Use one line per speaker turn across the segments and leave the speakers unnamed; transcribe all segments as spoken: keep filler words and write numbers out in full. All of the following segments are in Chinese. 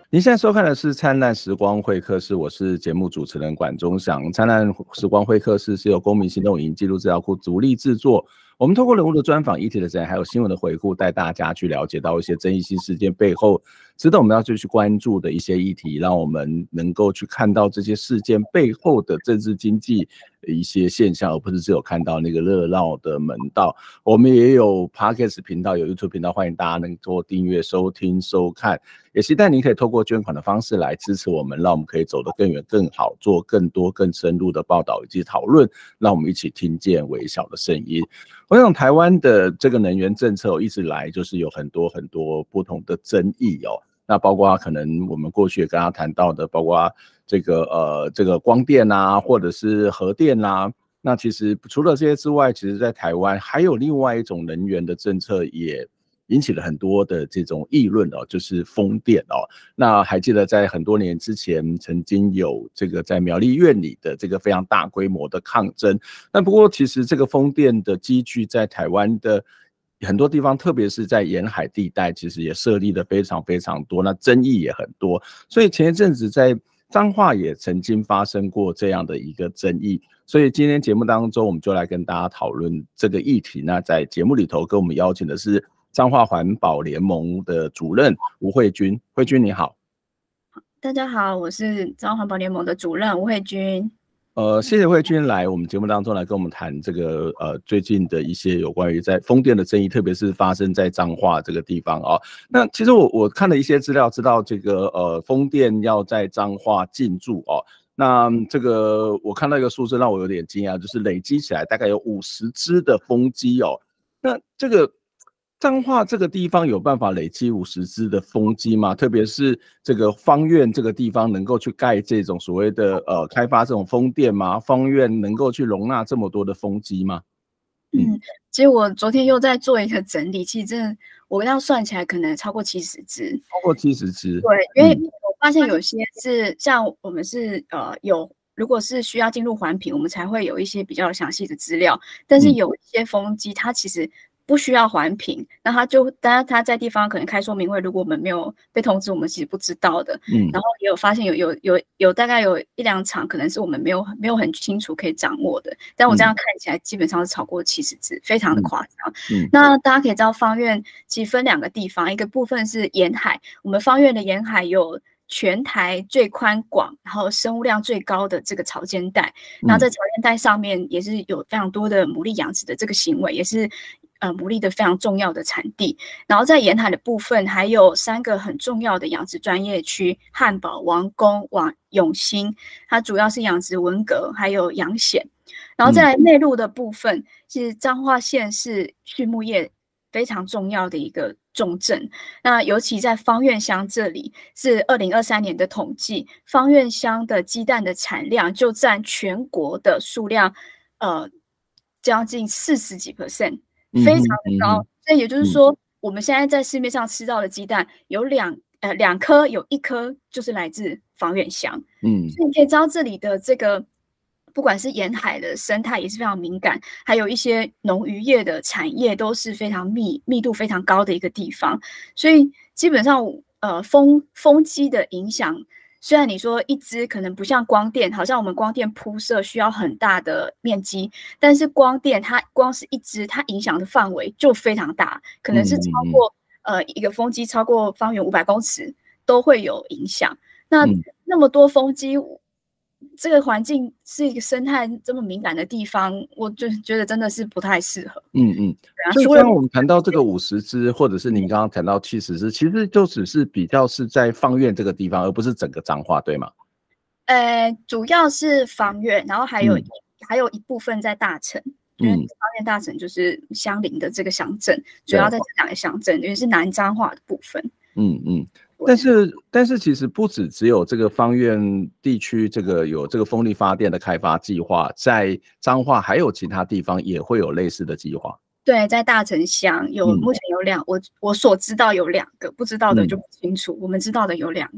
您现在收看的是灿烂时光会客室，我是节目主持人管中祥。灿烂时光会客室是由公民行动影音记录资料库独立制作，我们透过人物的专访、议题的展还有新闻的回顾，带大家去了解到一些争议性事件背后值得我们要继续关注的一些议题，让我们能够去看到这些事件背后的政治经济一些现象，而不是只有看到那个热闹的门道。我们也有 Podcast 频道，有 YouTube 频道，欢迎大家能够订阅、收听、收看。也期待您可以透过捐款的方式来支持我们，让我们可以走得更远、更好，做更多、更深入的报道以及讨论，让我们一起听见微小的声音。我想台湾的这个能源政策一直来就是有很多很多不同的争议哦。那包括可能我们过去也跟他谈到的，包括这个呃这个光电啊，或者是核电啊。那其实除了这些之外，其实在台湾还有另外一种能源的政策也引起了很多的这种议论哦，就是风电哦。那还记得在很多年之前，曾经有这个在苗栗苑里的这个非常大规模的抗争。那不过其实这个风电的机具在台湾的很多地方，特别是在沿海地带，其实也设立的非常非常多，那争议也很多。所以前一阵子在彰化也曾经发生过这样的一个争议。所以今天节目当中，我们就来跟大家讨论这个议题。那在节目里头跟我们邀请的是彰化环保联盟的主任吴慧君。慧君你好。
大家好，我是彰化环保联盟的主任吴慧君。
呃，谢谢慧君来我们节目当中来跟我们谈这个呃最近的一些有关于在风电的争议，特别是发生在彰化这个地方啊、哦。那其实我我看了一些资料，知道这个呃风电要在彰化进驻哦。那这个我看到一个数字让我有点惊讶，就是累积起来大概有五十只的风机哦。那这个彰化这个地方有办法累积五十只的风机吗？特别是这个芳苑这个地方能够去盖这种所谓的呃开发这种风电吗？芳苑能够去容纳这么多的风机吗？
嗯，嗯其实我昨天又在做一个整理，其实真的我要算起来可能超过七十只，
超过七十只。
对，因为我发现有些是像我们是呃有。如果是需要进入环评，我们才会有一些比较详细的资料。但是有一些风机，它其实不需要环评，那他就当然他在地方可能开说明会，如果我们没有被通知，我们其实不知道的。嗯，然后也有发现有有有有大概有一两场，可能是我们没有没有很清楚可以掌握的。但我这样看起来，基本上是超过七十只，非常的夸张。嗯，那大家可以知道，芳苑其实分两个地方，一个部分是沿海，我们芳苑的沿海有全台最宽广，然后生物量最高的这个潮间带，然后在潮间带上面也是有非常多的牡蛎养殖的这个行为，也是呃牡蛎的非常重要的产地。然后在沿海的部分还有三个很重要的养殖专业区：汉堡、王宫、往永兴，它主要是养殖文蛤还有养蚬。然后在内陆的部分，其实彰化县是畜牧业非常重要的一个重镇，那尤其在芳苑乡这里，是二零二三年的统计，芳苑乡的鸡蛋的产量就占全国的数量，呃，将近四十几 percent， 非常的高。所以也就是说，我们现在在市面上吃到的鸡蛋，有两呃两颗，有一颗就是来自芳苑乡。嗯，所以你可以知道这里的这个。不管是沿海的生态也是非常敏感，还有一些农渔业的产业都是非常密密度非常高的一个地方，所以基本上呃风风机的影响，虽然你说一支可能不像光电，好像我们光电铺设需要很大的面积，但是光电它光是一支，它影响的范围就非常大，可能是超过、嗯、呃一个风机超过方圆五百公尺都会有影响。那、嗯、那么多风机。这个环境是一个生态这么敏感的地方，我就觉得真的是不太适合。
嗯嗯，啊、所以刚刚我们谈到这个五十只，或者是您刚刚谈到七十只，其实就只是比较是在芳苑这个地方，而不是整个彰化，对吗？
呃，主要是芳苑，然后还有、嗯、还有一部分在大城，因为芳苑大城就是相邻的这个乡镇，主要在这两个乡镇，因为是南彰化的部分。
嗯嗯。但是，但是其实不止只有这个芳苑地区这个有这个风力发电的开发计划，在彰化还有其他地方也会有类似的计划。
对，在大城乡有、嗯、目前有两，我我所知道有两个，不知道的就不清楚。嗯、我们知道的有两个。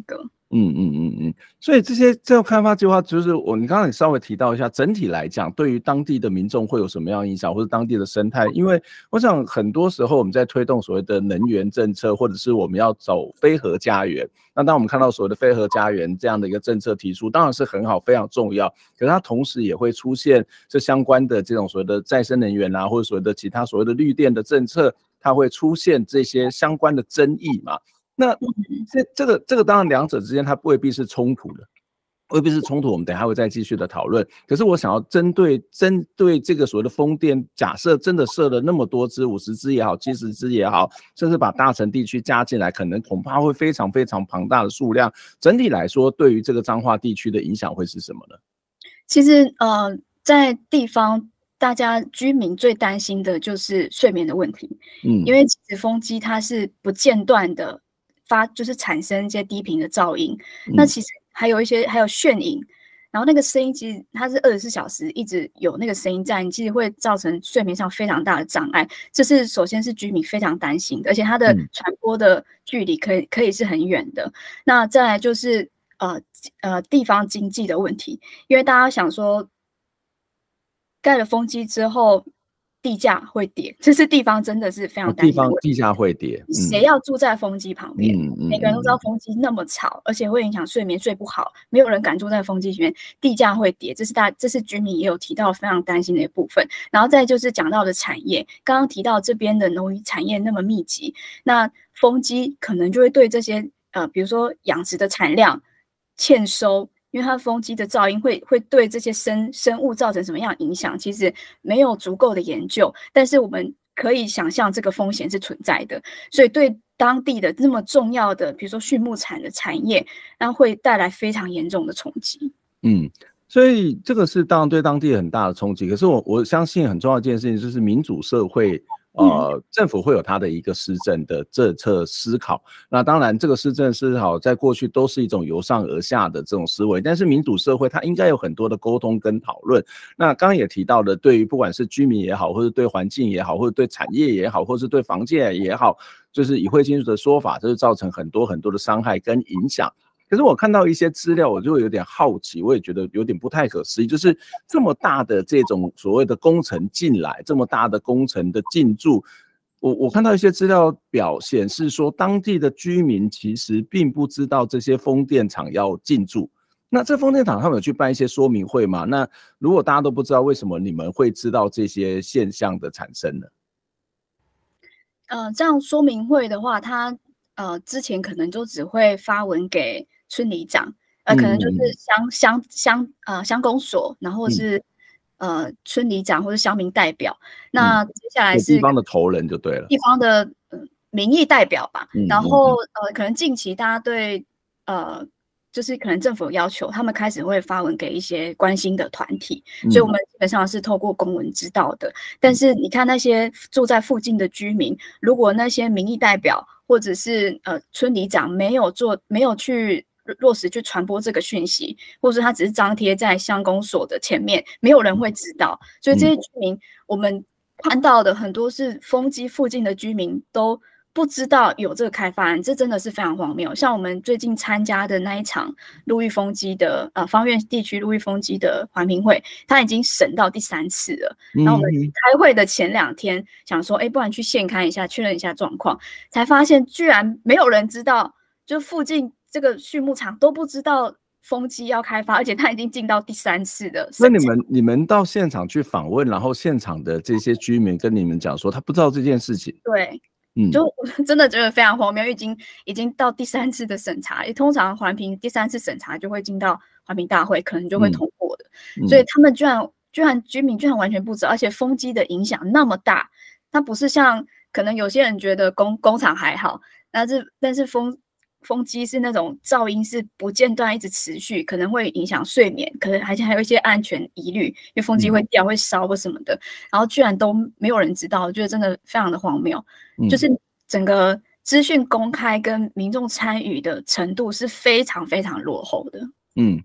嗯嗯嗯嗯，所以这些这个开发计划，就是我你刚刚也稍微提到一下，整体来讲，对于当地的民众会有什么样的影响，或者当地的生态？因为我想很多时候我们在推动所谓的能源政策，或者是我们要走非核家园。那当我们看到所谓的非核家园这样的一个政策提出，当然是很好，非常重要。可是它同时也会出现这相关的这种所谓的再生能源啊，或者所谓的其他所谓的绿电的政策，它会出现这些相关的争议嘛？那这这个这个当然两者之间它未必是冲突的，未必是冲突，我们等一下会再继续的讨论。可是我想要针对针对这个所谓的风电，假设真的设了那么多支，五十支也好，七十支也好，甚至把大城地区加进来，可能恐怕会非常非常庞大的数量。整体来说，对于这个彰化地区的影响会是什么呢？
其实呃，在地方大家居民最担心的就是睡眠的问题，嗯，因为其实风机它是不间断的。发就是产生一些低频的噪音，嗯、那其实还有一些还有眩影，然后那个声音其实它是二十四小时一直有那个声音在，你其实会造成睡眠上非常大的障碍。这是首先是居民非常担心的，而且它的传播的距离可以可以是很远的。那再来就是呃呃地方经济的问题，因为大家想说盖了风机之后。地价会跌，这是地方真的是非常担心的问题。
地方地价会跌，
谁要住在风机旁边？嗯嗯、每个人都知道风机那么吵，而且会影响睡眠，睡不好，没有人敢住在风机里面。地价会跌，这是大，这是居民也有提到非常担心的一部分。然后再就是讲到的产业，刚刚提到这边的农渔产业那么密集，那风机可能就会对这些呃，比如说养殖的产量欠收。因为它风机的噪音会会对这些生生物造成什么样的影响，其实没有足够的研究，但是我们可以想象这个风险是存在的，所以对当地的那么重要的，比如说畜牧产的产业，那会带来非常严重的冲击。
嗯，所以这个是当然对当地很大的冲击。可是我我相信很重要的一件事情就是民主社会。呃，政府会有它的一个施政的政策思考。那当然，这个施政思考在过去都是一种由上而下的这种思维，但是民主社会它应该有很多的沟通跟讨论。那刚刚也提到的，对于不管是居民也好，或者对环境也好，或者对产业也好，或者是对房价也好，就是以会清楚的说法，就是造成很多很多的伤害跟影响。可是我看到一些资料，我就会有点好奇，我也觉得有点不太可思议，就是这么大的这种所谓的工程进来，这么大的工程的进驻，我我看到一些资料表显示说，当地的居民其实并不知道这些风电场要进驻。那这风电场他们有去办一些说明会吗？那如果大家都不知道，为什么你们会知道这些现象的产生呢？
呃，这样说明会的话，它呃之前可能就只会发文给村里长，呃，可能就是乡乡乡呃乡公所，然后是、嗯、呃村里长或者乡民代表。那接下来是
地方的头人就对了，
地方的、呃、民意代表吧。嗯、然后呃，可能近期大家对呃，就是可能政府有要求，他们开始会发文给一些关心的团体，嗯、所以我们基本上是透过公文知道的。但是你看那些住在附近的居民，如果那些民意代表或者是呃村里长没有做，没有去落实去传播这个讯息，或者他只是张贴在乡公所的前面，没有人会知道。所以这些居民，我们看到的很多是风机附近的居民都不知道有这个开发案，这真的是非常荒谬。像我们最近参加的那一场陆域风机的呃芳苑地区陆域风机的环评会，它已经审到第三次了。然后我们开会的前两天想说，哎，不然去现勘一下，确认一下状况，才发现居然没有人知道，就附近这个畜牧场都不知道风机要开发，而且它已经进到第三次的。
那你们你们到现场去访问，然后现场的这些居民跟你们讲说，他不知道这件事情。
对。嗯，就真的觉得非常荒谬，已经已经到第三次的审查，也通常环评第三次审查就会进到环评大会，可能就会通过的。嗯、所以他们居然居然居民居然完全不知道，而且风机的影响那么大，它不是像可能有些人觉得工工厂还好，但是但是风风机是那种噪音是不间断一直持续，可能会影响睡眠，可能还还有一些安全疑虑，因为风机会掉、会烧或什么的，然后居然都没有人知道，我觉得真的非常的荒谬。嗯、就是整个资讯公开跟民众参与的程度是非常非常落后的。
嗯，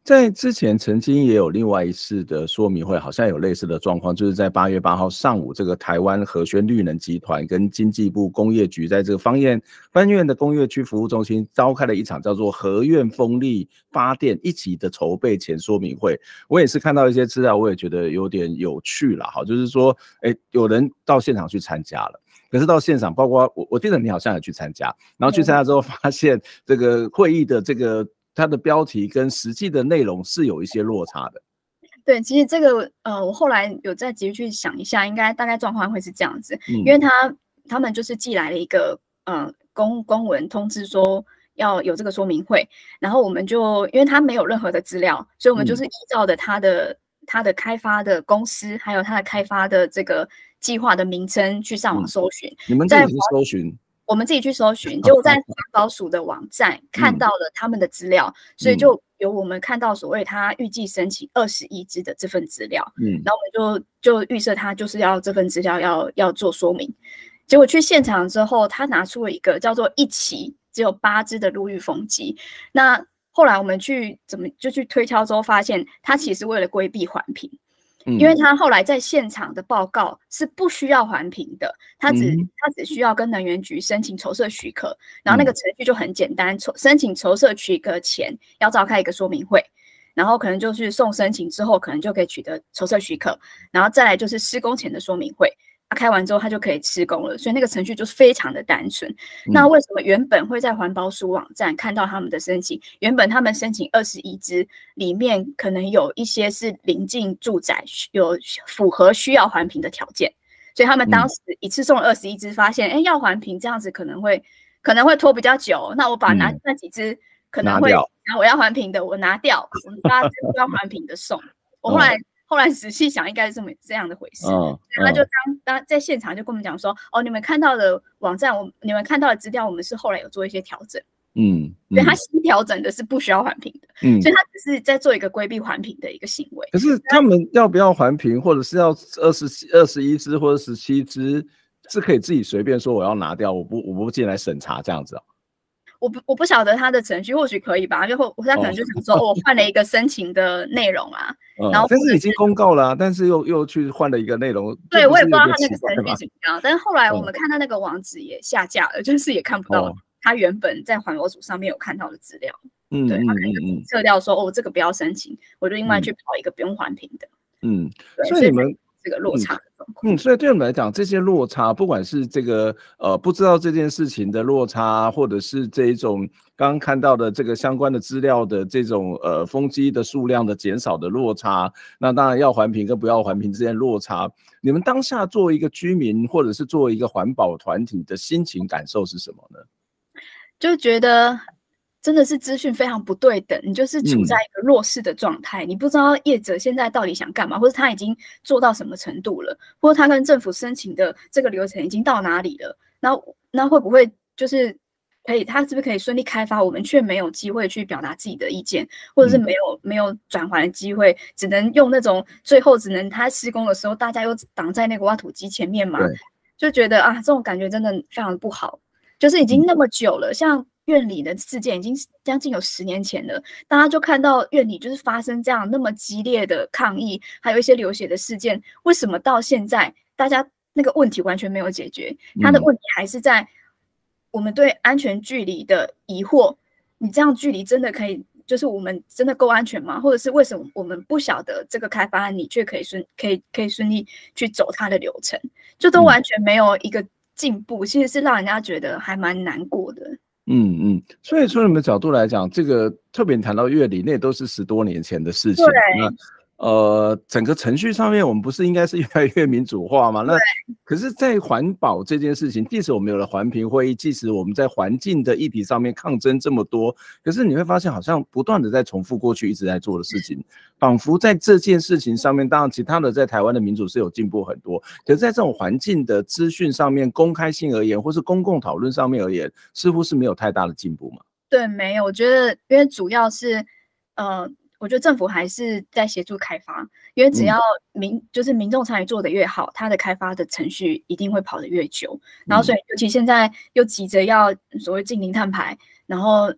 在之前曾经也有另外一次的说明会，好像有类似的状况，就是在八月八号上午，这个台湾和轩绿能集团跟经济部工业局在这个芳苑芳苑的工业区服务中心召开了一场叫做和苑风力发电一起的筹备前说明会。我也是看到一些资料，我也觉得有点有趣啦，好，就是说，哎，有人到现场去参加了。可是到现场，包括我，我记得你好像有去参加，然后去参加之后发现这个会议的这个它的标题跟实际的内容是有一些落差的。
对，其实这个呃，我后来有再继续去想一下，应该大概状况会是这样子，
嗯、
因为他他们就是寄来了一个呃公公文通知说要有这个说明会，然后我们就因为他没有任何的资料，所以我们就是依照的他的、嗯、他的开发的公司，还有他的开发的这个计划的名称去上网搜寻。
嗯、你们自己去搜寻？
我们自己去搜寻，结果在环保署的网站看到了他们的资料，嗯、所以就有我们看到所谓他预计申请二十亿支的这份资料，嗯，然后我们就就预设他就是要这份资料要要做说明。结果去现场之后，他拿出了一个叫做一期只有八支的陆域风机，那后来我们去怎么就去推敲之后，发现他其实为了规避环评。因为他后来在现场的报告是不需要环评的，他只、嗯、他只需要跟能源局申请筹设许可，然后那个程序就很简单，筹申请筹设许可前要召开一个说明会，然后可能就是送申请之后，可能就可以取得筹设许可，然后再来就是施工前的说明会。开完之后，他就可以施工了，所以那个程序就是非常的单纯。嗯、那为什么原本会在环保署网站看到他们的申请？原本他们申请二十一支，里面可能有一些是临近住宅，有符合需要环评的条件，所以他们当时一次送了二十一支，发现哎、欸、要环评这样子可能会可能会拖比较久，那我把拿那几支可能会拿我要环评的我拿掉，我们大家不要环评的送。我后来。嗯后来仔细想，应该是这么这样的回事。哦、他就当当在现场就跟我们讲说，哦，你们看到的网站，我你们看到的资料，我们是后来有做一些调整。嗯，所以他新调整的是不需要环评的。嗯，所以他只是在做一个规避环评的一个行为。
可是他们要不要环评，或者是要二十二十一支或者十七支，是可以自己随便说我要拿掉，我不我不进来审查这样子啊？
我不我不晓得他的程序，或许可以吧，就或他可能就想说，哦，我换了一个申请的内容啊，嗯、然后
但是已经公告了、啊，但是又又去换了一个内容，
对我也不知道他那个程序怎么样，但是后来我们看到那个网址也下架了，嗯、就是也看不到他原本在环保署上面有看到的资料，嗯，对他可能就撤掉说，哦，这个不要申请，我就另外去跑一个不用环评的，嗯，对，
所以你们。
这个落差的状况，
嗯，所以对我们来讲，这些落差，不管是这个呃不知道这件事情的落差，或者是这一种刚刚看到的这个相关的资料的这种呃风机的数量的减少的落差，那当然要环评跟不要环评之间的落差，你们当下作为一个居民，或者是作为一个环保团体的心情感受是什么呢？
就觉得。真的是资讯非常不对等，你就是处在一个弱势的状态，嗯、你不知道业者现在到底想干嘛，或者他已经做到什么程度了，或者他跟政府申请的这个流程已经到哪里了，那那会不会就是可以，他是不是可以顺利开发，我们却没有机会去表达自己的意见，或者是没有、嗯、没有转圜的机会，只能用那种最后只能他施工的时候，大家又挡在那个挖土机前面嘛，就觉得啊，这种感觉真的非常不好，就是已经那么久了，嗯、像。院里的事件已经将近有十年前了，大家就看到院里就是发生这样那么激烈的抗议，还有一些流血的事件，为什么到现在大家那个问题完全没有解决？他的问题还是在我们对安全距离的疑惑，你这样距离真的可以，就是我们真的够安全吗？或者是为什么我们不晓得这个开发案，你却可以顺可以可以顺利去走它的流程，就都完全没有一个进步，其实是让人家觉得还蛮难过的。
嗯嗯，所以从你们的角度来讲，这个特别谈到乐理，那也都是十多年前的事情。那呃，整个程序上面，我们不是应该是越来越民主化吗？那可是，在环保这件事情，即使我们有了环评会议，即使我们在环境的议题上面抗争这么多，可是你会发现，好像不断的在重复过去一直在做的事情，仿佛在这件事情上面，当然其他的在台湾的民主是有进步很多，可是在这种环境的资讯上面，公开性而言，或是公共讨论上面而言，似乎是没有太大的进步嘛？
对，没有，我觉得因为主要是呃。我觉得政府还是在协助开发，因为只要民、嗯、就是民众参与做得越好，它的开发的程序一定会跑得越久。然后所以尤其现在又急着要所谓净零碳排，然后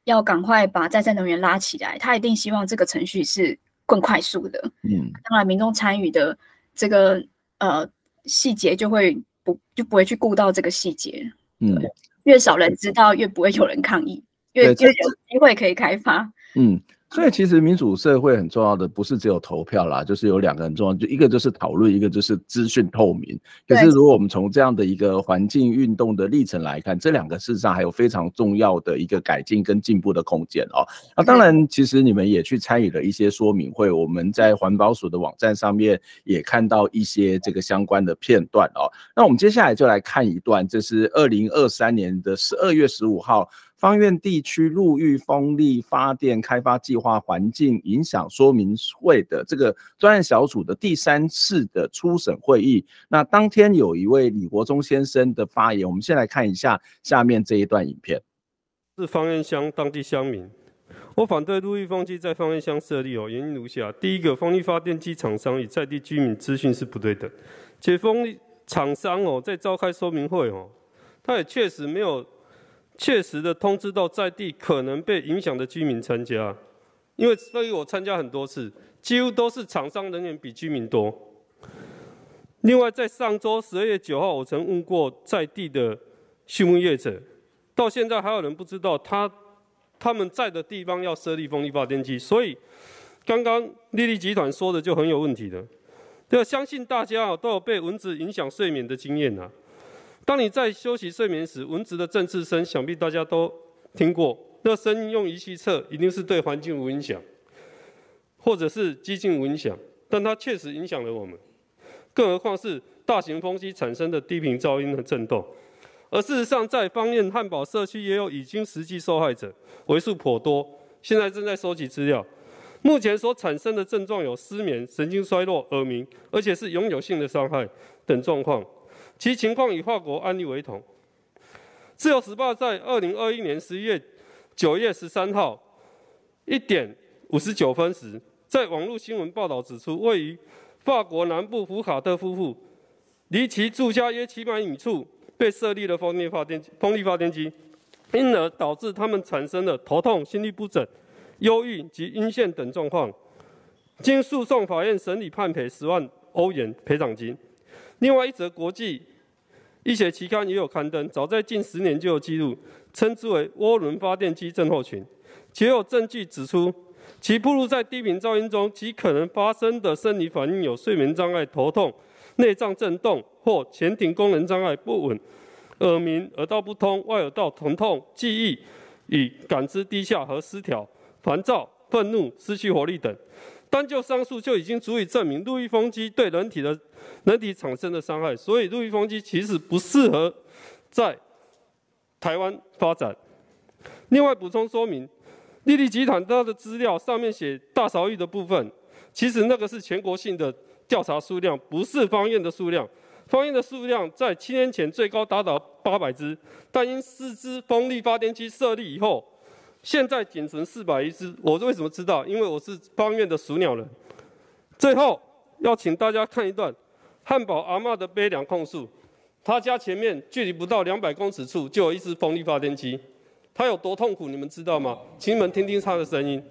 要赶快把再生能源拉起来，他一定希望这个程序是更快速的。嗯，当然民众参与的这个呃细节就会不就不会去顾到这个细节。嗯，越少人知道，越不会有人抗议，越越有机会可以开发。
嗯。所以其实民主社会很重要的不是只有投票啦，就是有两个很重要，就一个就是讨论，一个就是资讯透明。可是如果我们从这样的一个环境运动的历程来看，这两个事实上还有非常重要的一个改进跟进步的空间哦。那当然，其实你们也去参与了一些说明会，我们在环保署的网站上面也看到一些这个相关的片段哦。那我们接下来就来看一段，这是二零二三年的十二月十五号。芳苑地区陆域风力发电开发计划环境影响说明会的这个专案小组的第三次的初审会议，那当天有一位李国忠先生的发言，我们先来看一下下面这一段影片。
是芳苑乡当地乡民，我反对陆域风机在芳苑乡设立哦，原因如下：第一个，风力发电机厂商与在地居民资讯是不对等，且风力厂商哦在召开说明会哦，他也确实没有。确实的通知到在地可能被影响的居民参加，因为所以我参加很多次，几乎都是厂商人员比居民多。另外，在上周十二月九号，我曾问过在地的畜牧业者，到现在还有人不知道他他们在的地方要设立风力发电机，所以刚刚丽丽集团说的就很有问题了。对，相信大家都有被蚊子影响睡眠的经验啊。当你在休息睡眠时，蚊子的振翅声，想必大家都听过。那声音用仪器测，一定是对环境无影响，或者是激进无影响，但它确实影响了我们。更何况是大型风机产生的低频噪音和震动。而事实上，在芳苑汉堡社区也有已经实际受害者，为数颇多，现在正在收集资料。目前所产生的症状有失眠、神经衰弱、耳鸣，而且是永久性的伤害等状况。其情况与法国案例为同。自由时报在二零二一年十一月九月十三号一点五十九分时，在网络新闻报道指出，位于法国南部福卡特夫妇离其住家约七百米处被设立了风力发电风力发电机，因而导致他们产生了头痛、心律不整、忧郁及晕眩等状况。经诉讼法院审理，判赔十万欧元赔偿金。另外一则国际医学期刊也有刊登，早在近十年就有记录，称之为涡轮发电机症候群，且有证据指出，其暴露在低频噪音中，其可能发生的生理反应有睡眠障碍、头痛、内脏震动或前庭功能障碍不稳、耳鸣、耳道不通、外耳道疼痛、记忆与感知低下和失调、烦躁、愤怒、失去活力等。单就上述就已经足以证明陆域风机对人体的人体产生的伤害，所以陆域风机其实不适合在台湾发展。另外补充说明，丽丽集团它的资料上面写大勺域的部分，其实那个是全国性的调查数量，不是芳苑的数量。芳苑的数量在七年前最高达到八百只，但因四支风力发电机设立以后，现在仅存四百一只。我为什么知道？因为我是芳苑的属鸟人。最后要请大家看一段汉堡阿嬷的悲凉控诉。他家前面距离不到两百公尺处就有一只风力发电机，他有多痛苦，你们知道吗？请你们听听他的声音。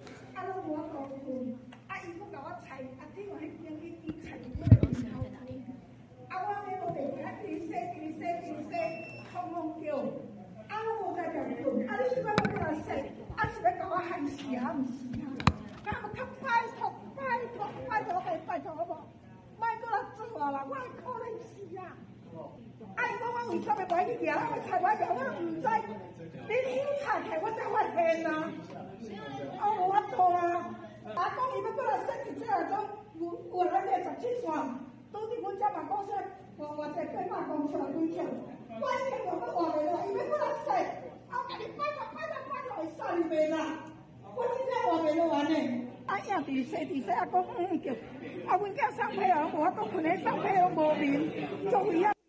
哎，我我为什么袂去抓？我菜我抓，我都唔知。你休菜起，我才发现啊！我无法度啊！阿公伊要过来设计这下种，有有来这十七线，拄伫阮遮办公室，我我这过百公尺几尺，我已经我都换袂落，伊要过来设，我家己摆头摆头摆头会煞入面啦！我真正换袂落完呢。啊，硬伫说伫说，阿公嗯叫，啊，阮囝上批啊，无法度困咧，上批都无眠，做位啊。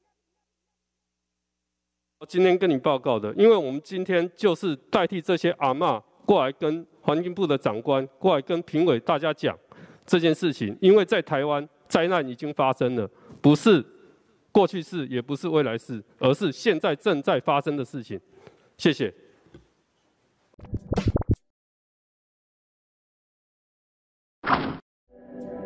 我今天跟你报告的，因为我们今天就是代替这些阿嬷过来跟环境部的长官过来跟评委大家讲这件事情，因为在台湾灾难已经发生了，不是过去式，也不是未来式，而是现在正在发生的事情。谢谢。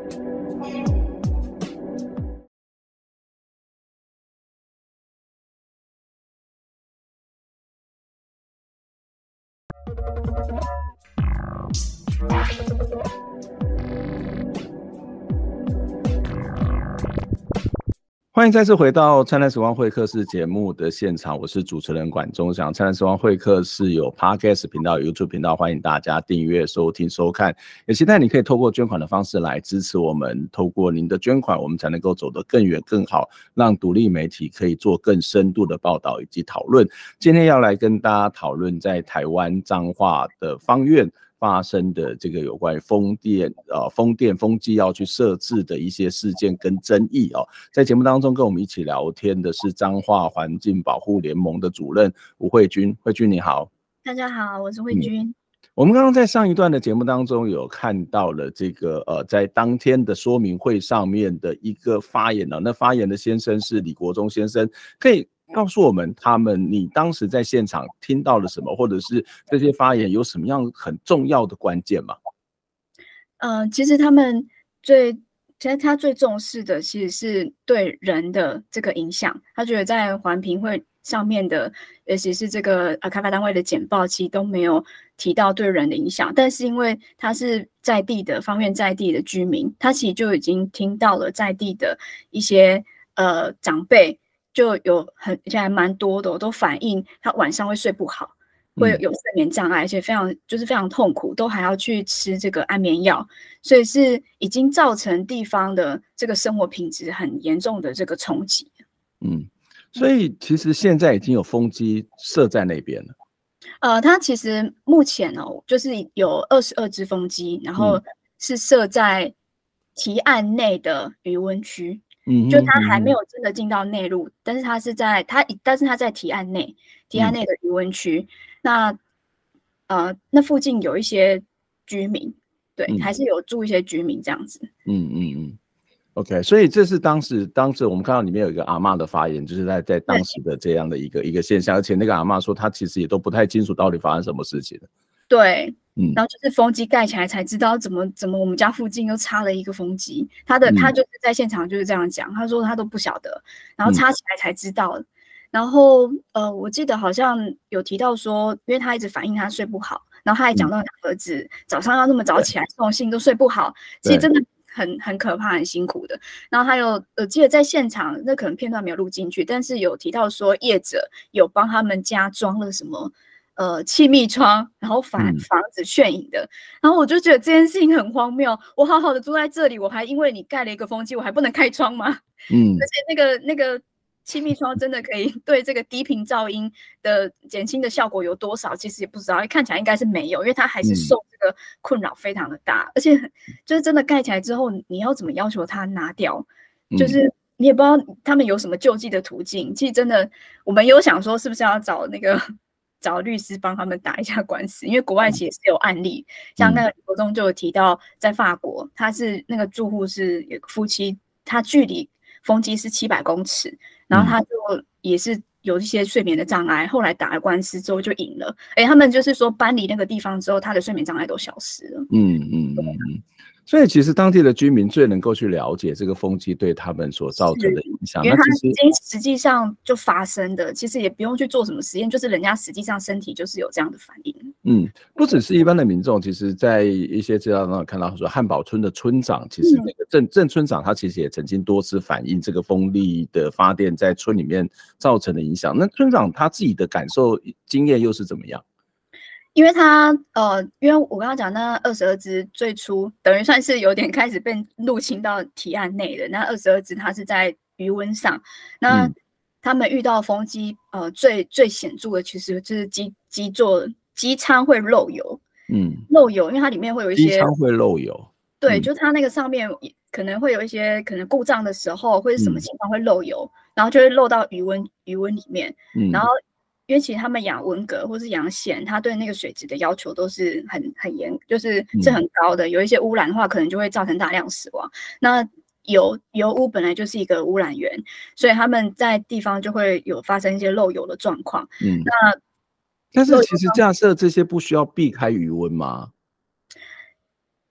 欢迎再次回到灿烂时光会客室节目的现场，我是主持人管中祥。灿烂时光会客室有 Podcast 频道、YouTube 频道，欢迎大家订阅、收听、收看。也期待你可以透过捐款的方式来支持我们，透过您的捐款，我们才能够走得更远、更好，让独立媒体可以做更深度的报道以及讨论。今天要来跟大家讨论在台湾彰化的芳苑发生的这个有关于风电、呃风电、风机要去设置的一些事件跟争议哦，在节目当中跟我们一起聊天的是彰化环境保护联盟的主任吴慧君。慧君你好。
大家好，我是慧君。嗯，
我们刚刚在上一段的节目当中有看到了这个呃，在当天的说明会上面的一个发言呢，那发言的先生是李国忠先生，可以告诉我们他们你当时在现场听到了什么，或者是这些发言有什么样很重要的关键吗？
呃，其实他们最其实他最重视的其实是对人的这个影响，他觉得在环评会上面的，尤其是这个呃开发单位的简报，其实都没有提到对人的影响。但是因为他是在地的方面在地的居民，他其实就已经听到了在地的一些呃长辈就有很而且还蛮多的，都反映他晚上会睡不好，会有睡眠障碍，而且非常就是非常痛苦，都还要去吃这个安眠药，所以是已经造成地方的这个生活品质很严重的这个冲击。
嗯。所以其实现在已经有风机设在那边了。
呃，它其实目前哦，就是有二十二只风机，然后是设在提案内的余温区。嗯，就它还没有真的进到内陆，但是它是在它，但是它在提案内，提案内的余温区。嗯、那呃，那附近有一些居民，对，嗯、还是有住一些居民这样子。
嗯嗯嗯。OK， 所以这是当时当时我们看到里面有一个阿嬷的发言，就是在在当时的这样的一个一个现象，而且那个阿嬷说她其实也都不太清楚到底发生什么事情。
对，嗯，然后就是风机盖起来才知道怎么怎么我们家附近又插了一个风机，他的他就是在现场就是这样讲，他说他都不晓得，然后插起来才知道。嗯、然后呃，我记得好像有提到说，因为他一直反映他睡不好，然后他还讲到他儿子早上要那么早起来送信都睡不好，其实真的。很很可怕，很辛苦的。然后还有，呃，记得在现场，那可能片段没有录进去，但是有提到说业者有帮他们家装了什么，呃，气密窗，然后防防止眩影的。然后我就觉得这件事情很荒谬。我好好的住在这里，我还因为你盖了一个风机，我还不能开窗吗？嗯，而且那个那个。气密窗真的可以对这个低频噪音的减轻的效果有多少？其实也不知道，看起来应该是没有，因为它还是受这个困扰非常的大，嗯、而且就是真的盖起来之后，你要怎么要求它拿掉？就是你也不知道他们有什么救济的途径。其实真的，我们有想说是不是要找那个找律师帮他们打一下官司，因为国外其实是有案例，嗯、像那个国中就有提到，在法国，他是那个住户是有夫妻，他距离风机是七百公尺。然后他就也是有一些睡眠的障碍，后来打了官司之后就赢了。哎，他们就是说搬离那个地方之后，他的睡眠障碍都消失了。嗯嗯嗯
嗯。所以其实当地的居民最能够去了解这个风机对他们所造成的影响，
因为它已经实际上就发生的，其实也不用去做什么实验，就是人家实际上身体就是有这样的反应。
嗯，不只是一般的民众，其实在一些资料上看到说，汉堡村的村长，其实那个郑郑村长他其实也曾经多次反映这个风力的发电在村里面造成的影响。那村长他自己的感受经验又是怎么样？
因为他呃，因为我刚刚讲那二十二只最初等于算是有点开始被入侵到提案内的，那二十二只它是在余温上，那、嗯、他们遇到风机呃最最显著的其实就是机机座机舱会漏油，嗯，漏油，因为它里面会有一些
机舱会漏油，
对，嗯、就它那个上面可能会有一些可能故障的时候或者什么情况会漏油，嗯、然后就会漏到余温余温里面，嗯、然后。因为其实他们养文蛤或是养蚬，它对那个水质的要求都是很很严，就是是很高的。有一些污染的话，可能就会造成大量死亡。那油油污本来就是一个污染源，所以他们在地方就会有发生一些漏油的状况。嗯，那
但是其实架设这些不需要避开余温吗？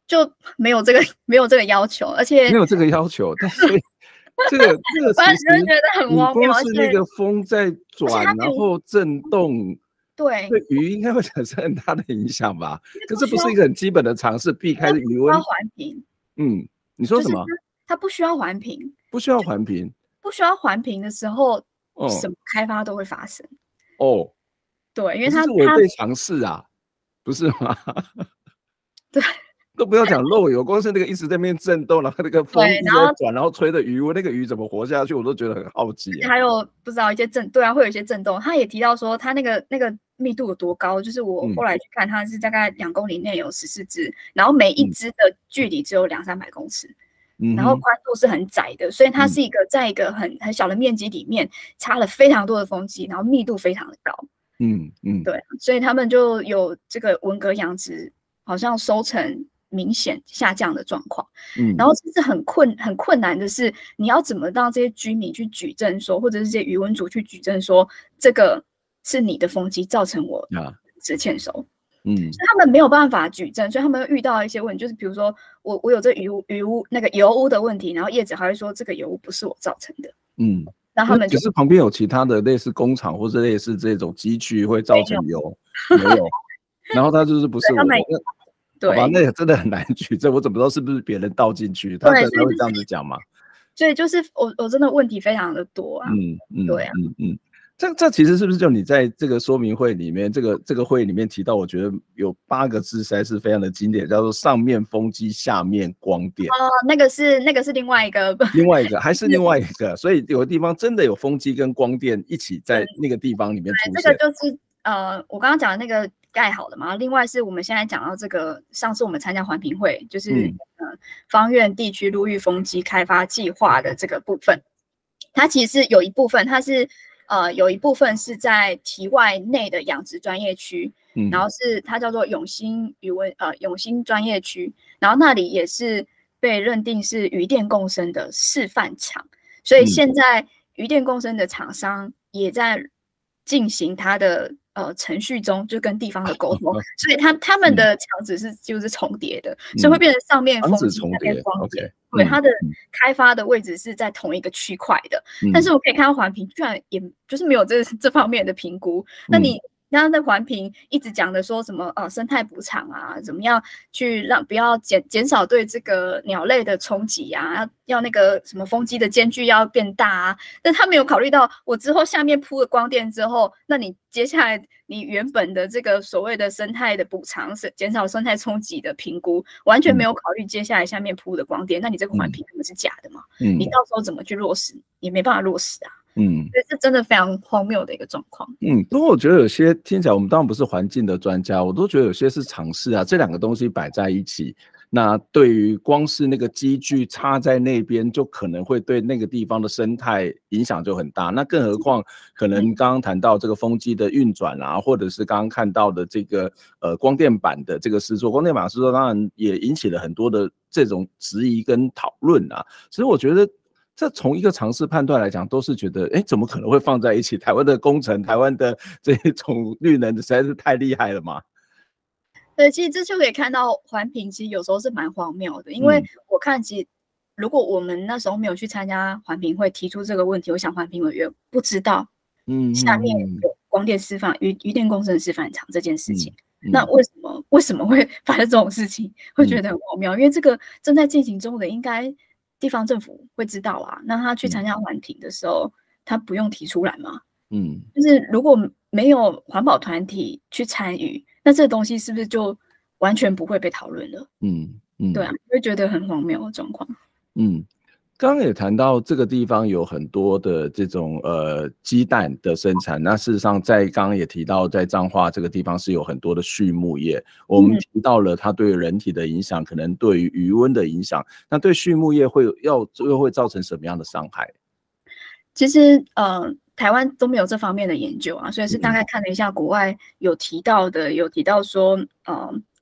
就没有这个没有这个要求，而且
没有这个要求，但是这个这个其实
觉得很荒谬，
光是那个风在转，然后震动，
对
对鱼应该会产生很大的影响吧？可是不是一个很基本的常识，避开余温。
要环评。
嗯，你说什么？
就是它不需要环评，
不需要环评，
不需要环评的时候，
哦、
什么开发都会发生。
哦，
对，因为它
是违背常识啊，不是吗？
对。
都不要讲漏油，光是那个一直在那边震动，然后那个风一直在转，然后吹的鱼，那个鱼怎么活下去，我都觉得很好奇、啊。
还有不知道一些震，对啊，会有一些震动。他也提到说，他那个那个密度有多高，就是我后来去看，它是大概两公里内有十四只，然后每一只的距离只有两三百公尺，嗯、然后宽度是很窄的，所以它是一个在一个很很小的面积里面插了非常多的风机，然后密度非常的高。嗯嗯，对，所以他们就有这个文革养殖好像收成明显下降的状况，嗯，然后这是很困很困难的是，你要怎么让这些居民去举证说，或者是这些渔文组去举证说，这个是你的风机造成我是欠收，嗯，所以他们没有办法举证，所以他们遇到一些问题，就是比如说我我有这渔污渔污那个油污的问题，然后业者还会说这个油污不是我造成的，嗯，然后他们
只是旁边有其他的类似工厂或者类似这种机具会造成油，没有，然后他就是不是我。
对，
好吧，那也真的很难举证，我怎么知道是不是别人倒进去？他可能会这样子讲嘛。
所以就是我我真的问题非常的多啊。嗯嗯，对啊，
嗯嗯，这这其实是不是就你在这个说明会里面，这个这个会里面提到，我觉得有八个字实在是非常的经典，叫做上面风机，下面光电。
哦，那个是那个是另外一个，
另外一个还是另外一个，所以有的地方真的有风机跟光电一起在那个地方里面出现。
这个就是呃，我刚刚讲的那个。盖好了嘛？另外是我们现在讲到这个，上次我们参加环评会，就是、嗯、呃方院地区陆域风机开发计划的这个部分，它其实是有一部分，它是呃有一部分是在堤外内的养殖专业区，嗯、然后是它叫做永兴渔文呃永兴专业区，然后那里也是被认定是渔电共生的示范场，所以现在渔电共生的厂商也在进行它的。呃，程序中就跟地方的沟通，所以他他们的墙纸是就是重叠的，嗯、所以会变成上面风机，下面光电。对，它的开发的位置是在同一个区块的，嗯、但是我可以看到环评居然也就是没有这这方面的评估。那你刚刚在环评一直讲的说什么呃生态补偿啊，怎么样去让不要减减少对这个鸟类的冲击啊，要要那个什么风机的间距要变大啊，但他没有考虑到我之后下面铺了光电之后，那你接下来你原本的这个所谓的生态的补偿是减少生态冲击的评估，完全没有考虑接下来下面铺的光电，那你这个环评根本是假的嘛？嗯，你到时候怎么去落实，也没办法落实啊。嗯，所以这真的非常荒谬的一个状况。
嗯，不过我觉得有些听起来，我们当然不是环境的专家，我都觉得有些是常识啊。这两个东西摆在一起，那对于光是那个机具插在那边，就可能会对那个地方的生态影响就很大。那更何况可能刚刚谈到这个风机的运转啊，或者是刚刚看到的这个呃光电板的这个施作，光电板施作当然也引起了很多的这种质疑跟讨论啊。所以我觉得。这从一个常识判断来讲，都是觉得，哎，怎么可能会放在一起？台湾的工程，台湾的这种绿能，实在是太厉害了嘛。
对，其实这就可以看到环评，其实有时候是蛮荒谬的。因为我看，其实如果我们那时候没有去参加环评会，提出这个问题，我想环评委员不知道，嗯，下面有光电示范、渔渔电共生示范场这件事情。嗯嗯、那为什么为什么会发生这种事情？会觉得很荒谬，因为这个正在进行中的，应该。地方政府会知道啊，那他去参加环评的时候，嗯、他不用提出来吗？嗯，就是如果没有环保团体去参与，那这个东西是不是就完全不会被讨论了？嗯嗯，对啊，会觉得很荒谬的状况。嗯。
刚刚也谈到这个地方有很多的这种呃鸡蛋的生产，那事实上在刚刚也提到，在彰化这个地方是有很多的畜牧业，我们提到了它对人体的影响，可能对于渔温的影响，那对畜牧业会要又会造成什么样的伤害？
其实呃台湾都没有这方面的研究啊，所以是大概看了一下国外有提到的，有提到说呃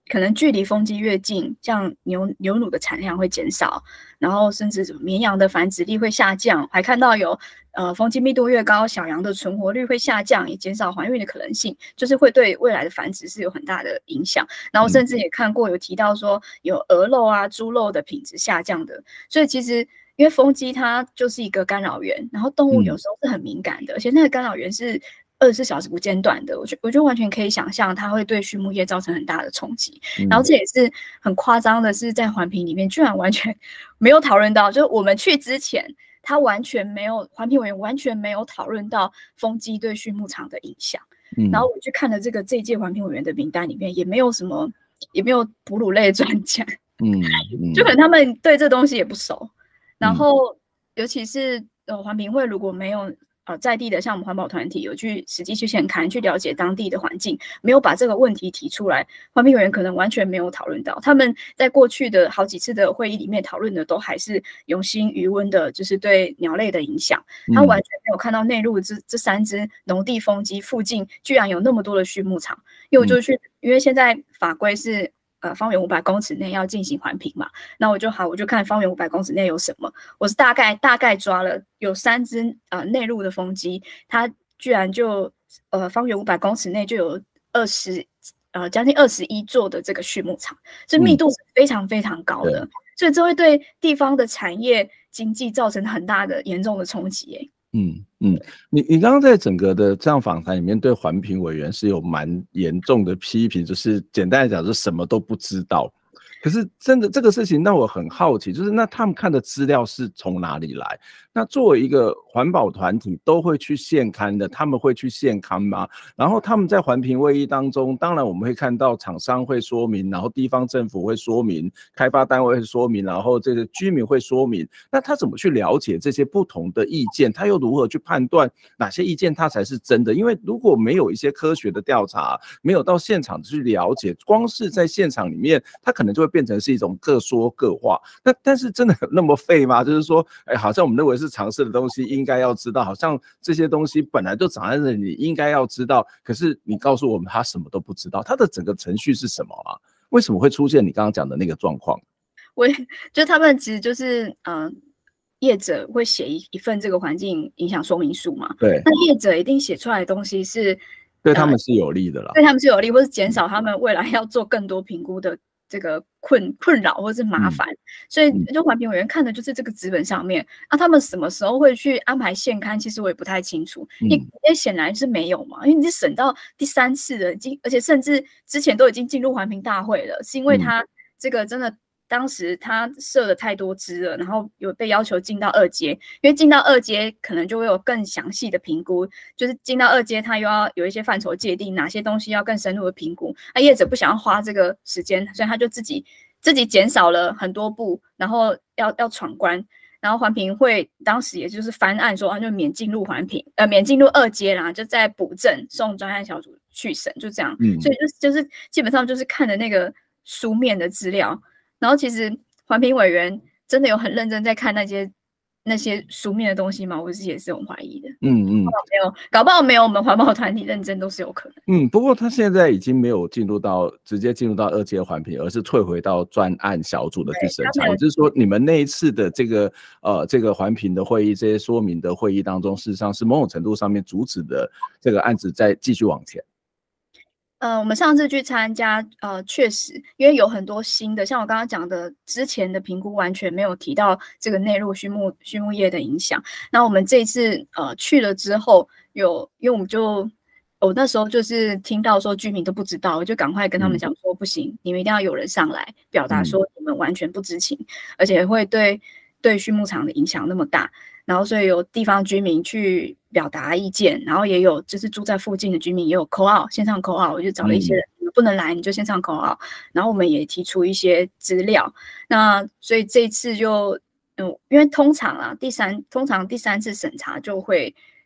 可能距离风机越近，像牛牛乳的产量会减少，然后甚至绵羊的繁殖力会下降，还看到有呃风机密度越高，小羊的存活率会下降，也减少怀孕的可能性，就是会对未来的繁殖是有很大的影响。然后甚至也看过有提到说有鹅肉啊、猪肉的品质下降的，所以其实因为风机它就是一个干扰源，然后动物有时候是很敏感的，而且那个干扰源是二十四小时不间断的，我觉我觉得完全可以想象它会对畜牧业造成很大的冲击。嗯、然后这也是很夸张的是，在环评里面居然完全没有讨论到，就是我们去之前，它完全没有环评委员完全没有讨论到风机对畜牧场的影响。嗯、然后我去看了这个这一届环评委员的名单里面，也没有什么，也没有哺乳类专家，嗯，嗯就可能他们对这东西也不熟。然后尤其是呃环评会如果没有。呃，在地的像我们环保团体有去实际去现勘，去了解当地的环境，没有把这个问题提出来，环评委员可能完全没有讨论到。他们在过去的好几次的会议里面讨论的都还是永兴渔温的，就是对鸟类的影响。他完全没有看到内陆这这三只农地风机附近居然有那么多的畜牧场，因为我就去，因为现在法规是。呃，方圆五百公尺内要进行环评嘛，那我就好，我就看方圆五百公尺内有什么。我是大概大概抓了有三只呃内陆的风机，它居然就呃方圆五百公尺内就有二十呃将近二十一座的这个畜牧场，这密度是非常非常高的，嗯、所以这会对地方的产业经济造成很大的严重的冲击、欸。
嗯嗯，你你刚刚在整个的这样访谈里面，对环评委员是有蛮严重的批评，就是简单来讲，就是什么都不知道。可是真的这个事情让我很好奇，就是那他们看的资料是从哪里来？那作为一个环保团体都会去现勘的，他们会去现勘吗？然后他们在环评会议当中，当然我们会看到厂商会说明，然后地方政府会说明，开发单位会说明，然后这个居民会说明。那他怎么去了解这些不同的意见？他又如何去判断哪些意见他才是真的？因为如果没有一些科学的调查，没有到现场去了解，光是在现场里面，他可能就会变成是一种各说各话。那但是真的有那么废吗？就是说，哎，好像我们认为是常识的东西应该要知道，好像这些东西本来就长在这里，应该要知道。可是你告诉我们他什么都不知道，他的整个程序是什么啊？为什么会出现你刚刚讲的那个状况？
我就他们其实就是嗯、呃，业者会写一一份这个环境影响说明书嘛。
对，
那业者一定写出来的东西是
对他们是有利的啦，
呃、对他们是有利，或是减少他们未来要做更多评估的这个困困扰或是麻烦，嗯、所以就环评委员看的就是这个纸本上面。那、啊、他们什么时候会去安排现勘？其实我也不太清楚，嗯、因为显然是没有嘛，因为你是审到第三次了，已经而且甚至之前都已经进入环评大会了，是因为他这个真的。当时他设了太多支了，然后有被要求进到二阶，因为进到二阶可能就会有更详细的评估，就是进到二阶他又要有一些范畴界定，哪些东西要更深入的评估。那业者不想要花这个时间，所以他就自己自己减少了很多步，然后要要闯关。然后环评会当时也就是翻案说，就免进入环评，呃，免进入二阶啦，就在补正送专案小组去审，就这样。嗯、所以就就是基本上就是看的那个书面的资料。然后其实环评委员真的有很认真在看那些那些书面的东西吗？我自己也是很怀疑的。嗯嗯，没有，搞不好没有我们环保团体认真都是有可能。
嗯，不过他现在已经没有进入到直接进入到二阶环评，而是退回到专案小组的去审查。也就是说，你们那一次的这个呃这个环评的会议，这些说明的会议当中，事实上是某种程度上面阻止的这个案子再继续往前。
呃，我们上次去参加，呃，确实，因为有很多新的，像我刚刚讲的，之前的评估完全没有提到这个内陆畜牧畜牧业的影响。那我们这次呃去了之后，有，因为我们就，我那时候就是听到说居民都不知道，我就赶快跟他们讲说，嗯、不行，你们一定要有人上来表达说你们完全不知情，嗯、而且会对对畜牧场的影响那么大。然后所以有地方居民去表达意见，然后也有就是住在附近的居民也有 call out 线上 call out， 我就找了一些人，嗯、不能来你就线上 call out， 然后我们也提出一些资料。那所以这一次就嗯，因为通常啊第三通常第三次审查就会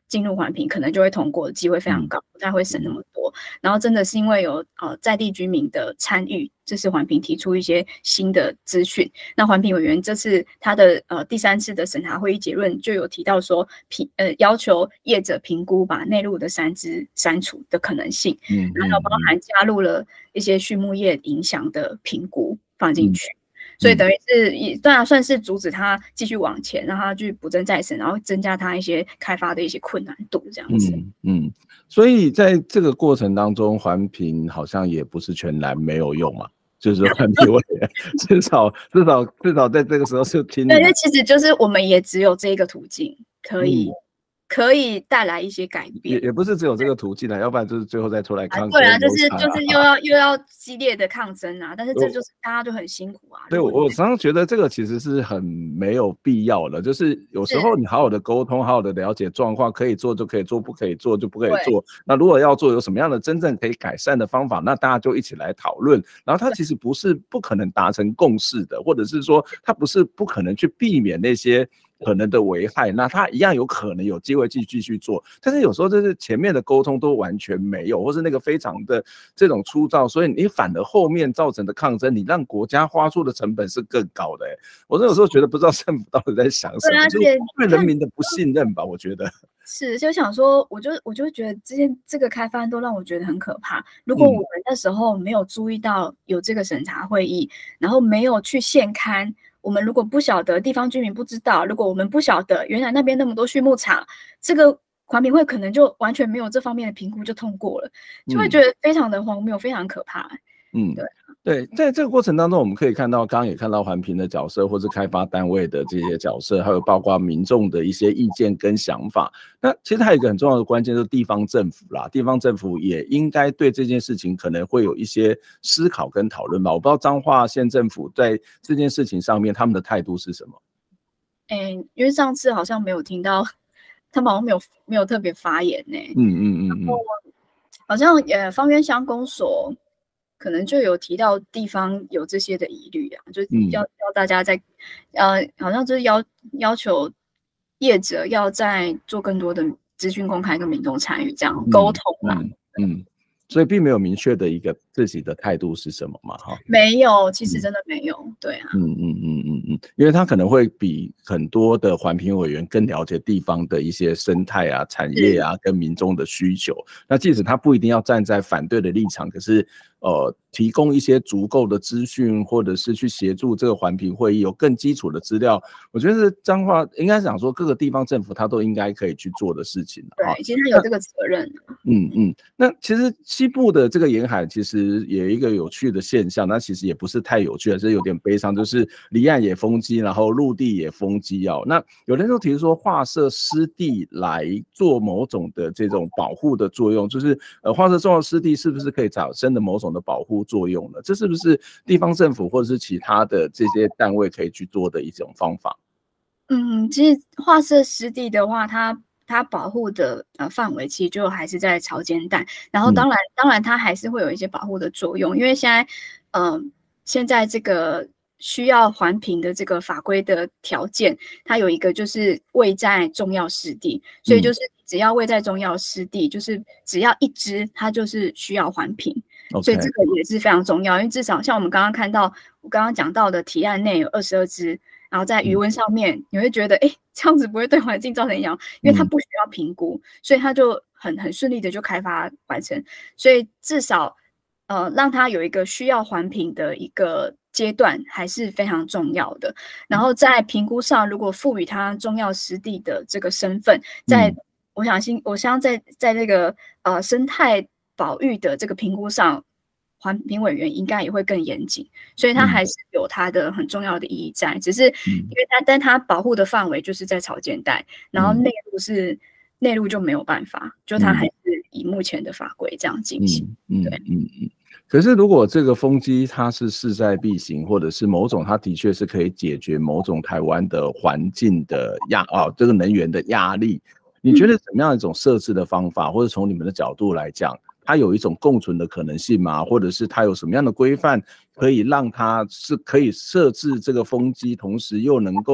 进入环评，可能就会通过的机会非常高，不太会省那么多。然后真的是因为有呃在地居民的参与，这次环评提出一些新的资讯。那环评委员这次他的呃第三次的审查会议结论就有提到说，评呃要求业者评估把内陆的山资删除的可能性，嗯，然后包含加入了一些畜牧业影响的评估放进去。嗯，所以等于是也当然算是阻止他继续往前，让他去补正再生，然后增加他一些开发的一些困难度这样子。
嗯嗯，所以在这个过程当中，环评好像也不是全然没有用嘛，就是环评委员至少至少至少在这个时候是听。
对，因为其实就是我们也只有这个途径可以。嗯，可以带来一些改变，
也也不是只有这个途径啦，要不然就是最后再出来抗争、啊。
对啊，就是就是又要又要激烈的抗争啊，但是这就是大家就很辛苦啊。
对，我常常觉得这个其实是很没有必要的，就是有时候你好好的沟通，好好的了解状况，可以做就可以做，不可以做就不可以做。那如果要做，有什么样的真正可以改善的方法，那大家就一起来讨论。然后它其实不是不可能达成共识的，或者是说它不是不可能去避免那些可能的危害，那他一样有可能有机会继续去做，但是有时候就是前面的沟通都完全没有，或是那个非常的这种粗糙，所以你反而后面造成的抗争，你让国家花出的成本是更高的、欸。我有时候觉得不知道政府到底在想什么，就是对人民的不信任吧，我觉得。
是，就想说，我就我就觉得之前这个开发案都让我觉得很可怕。如果我们那时候没有注意到有这个审查会议，然后没有去现勘。我们如果不晓得，地方居民不知道，如果我们不晓得原来那边那么多畜牧场，这个环评会可能就完全没有这方面的评估就通过了，就会觉得非常的荒谬，非常可怕、欸。嗯，对
对，在这个过程当中，我们可以看到，刚刚也看到环评的角色，或是开发单位的这些角色，还有包括民众的一些意见跟想法。那其实还有一个很重要的关键，就是地方政府啦，地方政府也应该对这件事情可能会有一些思考跟讨论吧。我不知道彰化县政府在这件事情上面他们的态度是什么？
欸、因为上次好像没有听到，他们好像没有没有特别发言呢、欸。嗯嗯嗯嗯，好像呃芳苑乡公所。可能就有提到地方有这些的疑虑啊，就要要大家在，呃，好像就是要要求业者要在做更多的资讯公开跟民众参与这样沟通啦。嗯，
嗯嗯，所以并没有明确的一个自己的态度是什么嘛，哈。
没有，其实真的没有，嗯、对啊。
嗯嗯嗯嗯嗯，因为他可能会比很多的环评委员更了解地方的一些生态啊、产业啊跟民众的需求。那即使他不一定要站在反对的立场，可是。呃，提供一些足够的资讯，或者是去协助这个环评会议有更基础的资料，我觉得是彰化应该讲说各个地方政府他都应该可以去做的事情。
对，其实他有这个责任。
嗯嗯，那其实西部的这个沿海其实也有一个有趣的现象，那其实也不是太有趣，而是有点悲伤，就是离岸也封基，然后陆地也封基哦。那有人就提出说划设湿地来做某种的这种保护的作用，就是呃划设重要湿地是不是可以产生的某种的保护作用呢？这是不是地方政府或者是其他的这些单位可以去做的一种方法？
嗯，其实划设湿地的话，它它保护的呃范围其实就还是在潮间带，然后当然、嗯、当然它还是会有一些保护的作用，因为现在嗯、呃、现在这个需要环评的这个法规的条件，它有一个就是位在重要湿地，所以就是只要位在重要湿地，嗯、就是只要一支它就是需要环评。Okay. 所以这个也是非常重要，因为至少像我们刚刚看到，我刚刚讲到的提案内有二十二支，然后在余温上面，嗯、你会觉得，哎，这样子不会对环境造成影响，因为它不需要评估，嗯、所以它就很很顺利的就开发完成。所以至少，呃，让它有一个需要环评的一个阶段，还是非常重要的。然后在评估上，如果赋予它重要湿地的这个身份，在、嗯、我相信，我相信在在这个呃生态保育的这个评估上，环评委员应该也会更严谨，所以它还是有它的很重要的意义在。只是因为它，但它保护的范围就是在潮间带，然后内陆是内陆就没有办法，就它还是以目前的法规这样进行。
嗯、对，嗯嗯。可是如果这个风机它是势在必行，或者是某种它的确是可以解决某种台湾的环境的压啊这个能源的压力，你觉得怎么样一种设置的方法，或者从你们的角度来讲？它有一种共存的可能性吗？或者是它有什么样的规范可以让它是可以设置这个风机，同时又能够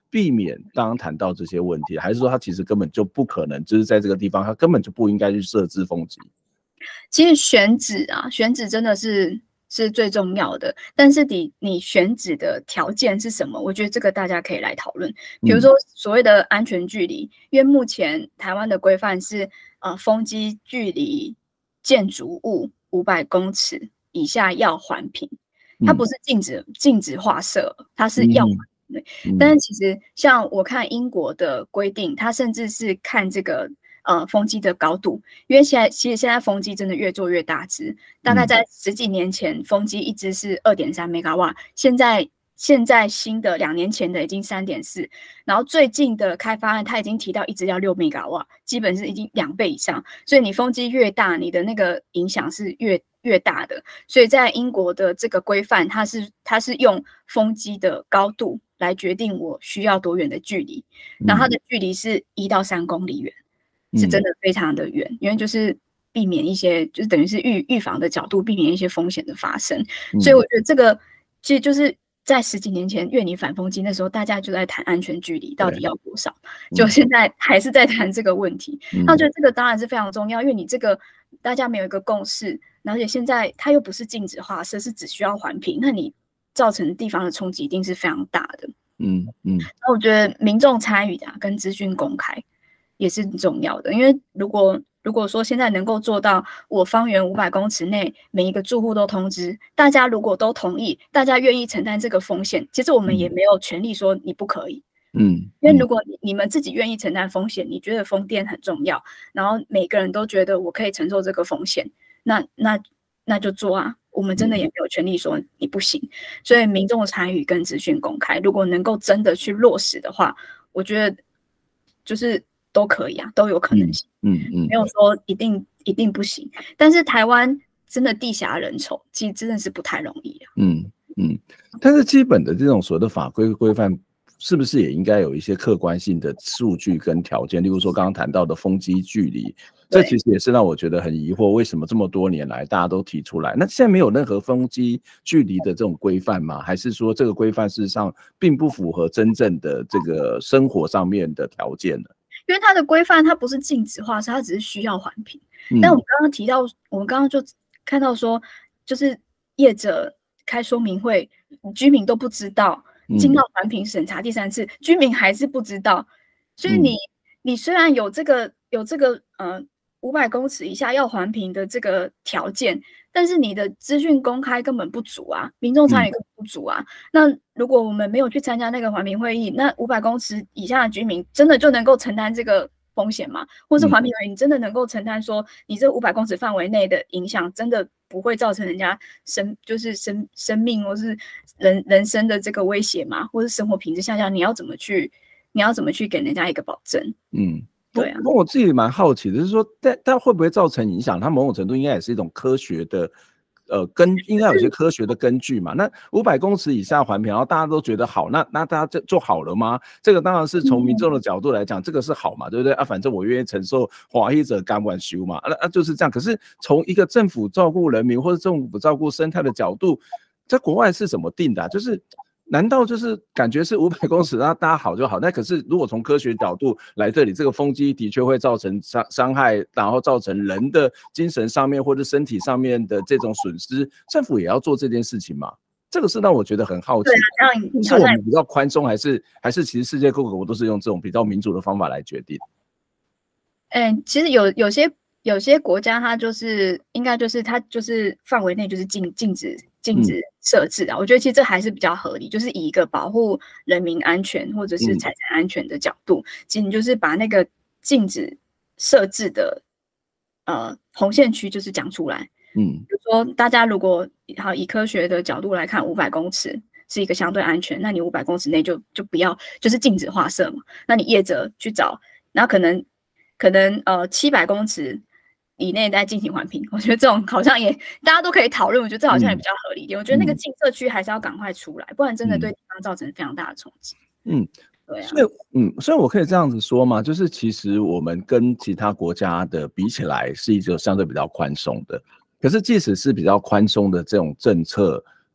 避免刚刚谈到这些问题，还是说它其实根本就不可能，就是在这个地方它根本就不应该去设置风机？
其实选址啊，选址真的是是最重要的，但是你你选址的条件是什么？我觉得这个大家可以来讨论。比如说所谓的安全距离，嗯、因为目前台湾的规范是呃风机距离建筑物五百公尺以下要环评，它不是禁止禁止画设，它是要环评。嗯、但是其实像我看英国的规定，它甚至是看这个。呃，风机的高度，因为现在其实现在风机真的越做越大只，大概在十几年前，风机一只是 二点三 兆瓦，现在现在新的两年前的已经 三点四， 然后最近的开发案它已经提到一只要六兆瓦，基本是已经两倍以上，所以你风机越大，你的那个影响是越越大的，所以在英国的这个规范，它是它是用风机的高度来决定我需要多远的距离，然后它的距离是一到三公里远。是真的非常的远，嗯、因为就是避免一些，就是等于是预预防的角度，避免一些风险的发生。嗯、所以我觉得这个其实就是在十几年前越拟反风机那时候，大家就在谈安全距离到底要多少，就现在还是在谈这个问题。嗯、那我觉得这个当然是非常重要，因为你这个大家没有一个共识，而且现在它又不是禁止画设，是只需要环评，那你造成地方的冲击一定是非常大的。嗯嗯。那我觉得民众参与啊，跟资讯公开。也是很重要的，因为如果如果说现在能够做到，我方圆五百公尺内每一个住户都通知，大家如果都同意，大家愿意承担这个风险，其实我们也没有权利说你不可以，嗯，因为如果你们自己愿意承担风险，你觉得风电很重要，然后每个人都觉得我可以承受这个风险，那那那就做啊，我们真的也没有权利说你不行，所以民众参与跟资讯公开，如果能够真的去落实的话，我觉得就是。都可以啊，都有可能性。嗯 嗯, 嗯，没有说一定一定不行。但是台湾真的地狭人稠，其实真的是不太容易啊。嗯
嗯，但是基本的这种所谓的法规规范，是不是也应该有一些客观性的数据跟条件？例如说刚刚谈到的风机距离，这其实也是让我觉得很疑惑，为什么这么多年来大家都提出来，那现在没有任何风机距离的这种规范吗？还是说这个规范事实上并不符合真正的这个生活上面的条件呢？
因为它的规范，它不是禁止画设，它只是需要环评。嗯、但我们刚刚提到，我们刚刚就看到说，就是业者开说明会，居民都不知道，进到环评审查第三次，嗯、居民还是不知道。所以你、嗯、你虽然有这个有这个呃五百公尺以下要环评的这个条件，但是你的资讯公开根本不足啊，民众参与根本不足啊。嗯、那如果我们没有去参加那个环评会议，那五百公尺以下的居民真的就能够承担这个风险吗？或是环评会议你真的能够承担说，你这五百公尺范围内的影响真的不会造成人家生就是生生命或是人人生的这个威胁吗？或是生活品质下降，你要怎么去你要怎么去给人家一个保证？嗯。对啊，
我自己蛮好奇的，就是说，但但会不会造成影响？它某种程度应该也是一种科学的，呃，根应该有些科学的根据嘛。那五百公尺以下环评，然后大家都觉得好，那那大家就就好了吗？这个当然是从民众的角度来讲，嗯、这个是好嘛，对不对啊？反正我愿意承受华裔者甘愿修嘛，啊啊就是这样。可是从一个政府照顾人民或者政府照顾生态的角度，在国外是怎么定的、啊？就是。难道就是感觉是五百公尺，那大家好就好？那可是如果从科学角度来这里，这个风机的确会造成伤伤害，然后造成人的精神上面或者身体上面的这种损失，政府也要做这件事情吗？这个是让我觉得很好奇。对，是我们比较宽松，还是还是其实世界各国都是用这种比较民主的方法来决定？
嗯，其实有有些有些国家，它就是应该就是它就是范围内就是禁禁止。禁止设置啊，嗯、我觉得其实这还是比较合理，就是以一个保护人民安全或者是财产安全的角度，嗯、其实你就是把那个禁止设置的呃红线区就是讲出来，嗯，比如说大家如果好以科学的角度来看，五百公尺是一个相对安全，那你五百公尺内就就不要就是禁止画设嘛，那你业者去找，然后可能可能呃七百公尺。以内在进行环评，我觉得这种好像也大家都可以讨论，我觉得这好像也比较合理一点。嗯、我觉得那个禁社区还是要赶快出来，不然真的对地方造成非常大的冲击。嗯，对啊。
所以，嗯，所以我可以这样子说嘛，就是其实我们跟其他国家的比起来，是一个相对比较宽松的。可是，即使是比较宽松的这种政策，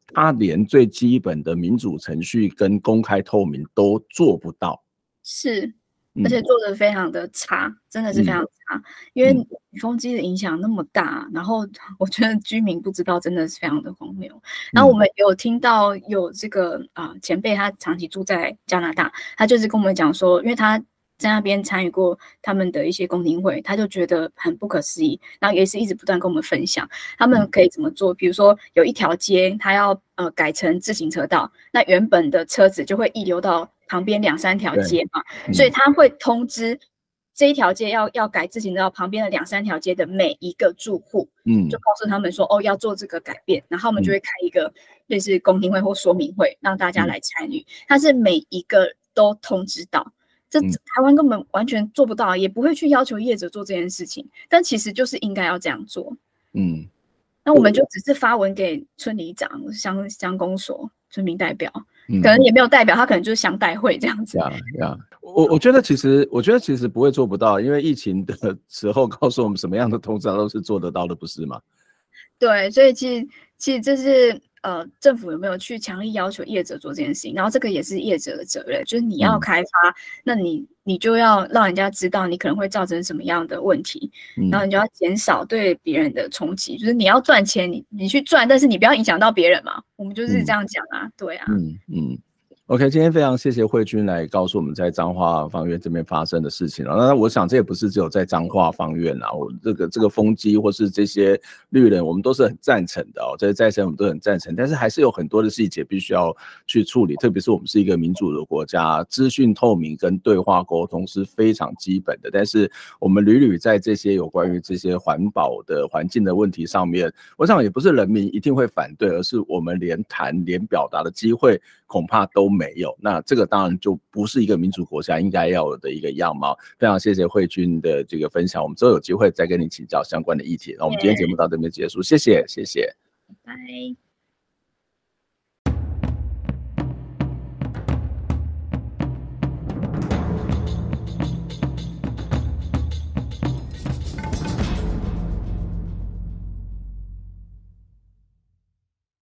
他连最基本的民主程序跟公开透明都做不到。
是。而且做的非常的差，嗯、真的是非常差，嗯、因为雨峰机的影响那么大，然后我觉得居民不知道真的是非常的荒谬。然后我们有听到有这个啊、呃、前辈，他长期住在加拿大，他就是跟我们讲说，因为他在那边参与过他们的一些公听会，他就觉得很不可思议，然后也是一直不断跟我们分享他们可以怎么做。比如说有一条街，他要呃改成自行车道，那原本的车子就会溢流到旁边两三条街嘛，嗯、所以他会通知这一条街要要改自行车道旁边的两三条街的每一个住户，嗯，就告诉他们说哦要做这个改变，然后我们就会开一个类似公听会或说明会，让大家来参与。他是每一个都通知到，这台湾根本完全做不到，也不会去要求业者做这件事情，但其实就是应该要这样做，嗯。那我们就只是发文给村里长、乡乡公所、村民代表，嗯、可能也没有代表，他可能就是乡代会这样子。
呀呀，我我觉得其实，我觉得其实不会做不到，因为疫情的时候告诉我们什么样的通知都是做得到的，不是吗？
对，所以其实其实这是呃政府有没有去强力要求业者做这件事情，然后这个也是业者的责任，就是你要开发，嗯、那你你就要让人家知道你可能会造成什么样的问题，嗯、然后你就要减少对别人的冲击，就是你要赚钱，你你去赚，但是你不要影响到别人嘛，我们就是这样讲啊，嗯、对啊，
嗯嗯。OK， 今天非常谢谢慧君来告诉我们在彰化方院这边发生的事情了。那我想这也不是只有在彰化方院啊，我这个这个风机或是这些绿人，我们都是很赞成的哦。这些再生我们都很赞成，但是还是有很多的细节必须要去处理，特别是我们是一个民主的国家，资讯透明跟对话沟通是非常基本的。但是我们屡屡在这些有关于这些环保的环境的问题上面，我想也不是人民一定会反对，而是我们连谈连表达的机会恐怕都没有，那这个当然就不是一个民主国家应该要有的一个样貌。非常谢谢慧君的这个分享，我们之后有机会再跟你请教相关的议题。那我们今天节目到这边结束，谢谢，谢谢，
拜拜。